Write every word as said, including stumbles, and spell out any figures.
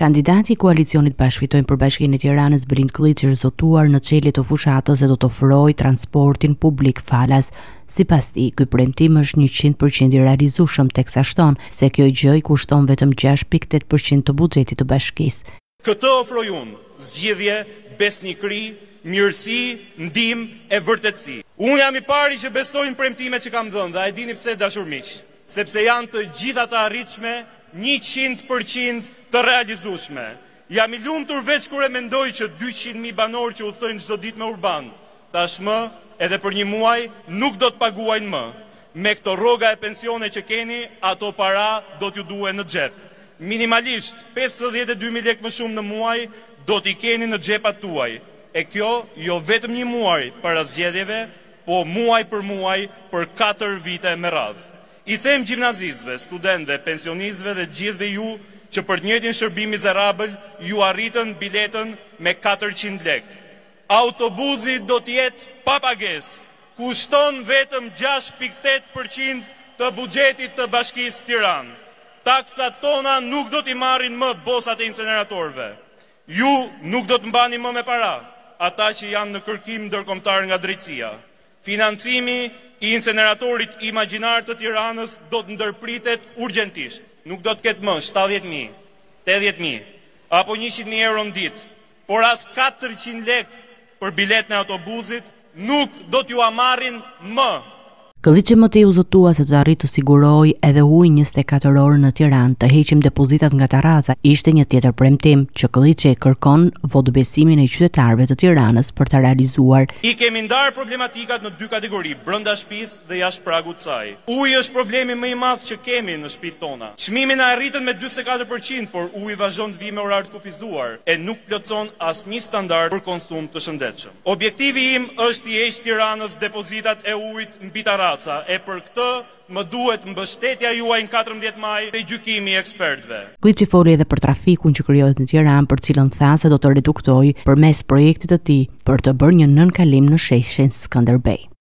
Kandidati i koalicionit Bashkëfitojmë për Bashkinë e Tiranës Belind Klliçi është zotuar në çeljet të fushatës se do të ofrojë transportin publik falas. Sipas tij, ky premtim është njëqind përqind i realizueshëm, teksa shton se kjo gjë i kushton vetëm gjashtë pikë tetë përqind të buxhetit të bashkisë. Këtë ofroj unë, zgjidhje, besnikëri, mirësi, ndihmë e vërtetësi. Unë jam i pari që besoj në premtimet që kam dhënë dhe a e dini pse, dashur miq? Sepse janë të gjitha të arritshme, njëqind përqind të realizueshme. Jam i lumtur veç kur e mendoj që dyqind mijë banorë që udhtojnë çdo ditë me urban, tashmë edhe për një muaj nuk do të paguajnë më. Me këto rroga e pensione që keni, ato para do t'ju duhen në xhep. Minimalisht pesëdhjetë e dy mijë lekë më shumë në muaj do t'i keni në xhepat tuaj. E kjo jo vetëm një muaj para zgjedhjeve, po muaj për muaj për katër vite me radhë. I them gjimnazistëve, studentëve, pensionistëve dhe gjithëve ju që për të njëjtin shërbim mizerabël ju arritën biletën me katërqind lekë. Autobusi do të jetë pa pagesë, kushton vetëm gjashtë pikë tetë përqind të buxhetit të Bashkisë Tiranë. Taksat tona nuk do t'i marrin më bosat e inceneratorëve. Ju nuk do të mbani më me para ata që janë në kërkim ndërkombëtar nga drejtësia. Financimi i inceneratorit imagjinar të Tiranës do të ndërpritet urgjentisht. Nuk do të ketë më shtatëdhjetë mijë, tetëdhjetë mijë apo njëqind mijë euro në ditë, por as katërqind lekë për biletën e autobusit nuk do t'ju amarrin më. Klliçi më tej u zotua se të arritë të sigurojë edhe ujë njëzet e katër orë në Tiranë, të heqim depozitat nga Taraza. Ishte një tjetër premtim që Klliçi kërkon votbesimin e qytetarëve të Tiranës për ta realizuar. I kemi ndarë problematikat në dy kategori, brenda shtëpisë dhe jashtë pragut të saj. Uji është problemi më i madh që kemi në shtëpitë tona. Çmimin e arritën me njëzet e katër përqind, por uji vazhdon të vijë me orar të kufizuar e nuk plotson asnjë standard për konsum të shëndetshëm. Objektivi im është i heq Tiranës depozitat e ujit mbi Taraza. E për këtë më duhet mbështetja juaj në katërmbëdhjetë maj te gjykimi i ekspertëve. Klliçi foli edhe për trafikun që krijohet në Tiranë, për cilën tha se do të reduktojë përmes projektit të tij për të bërë një nënkalim në sheshin Skënderbej.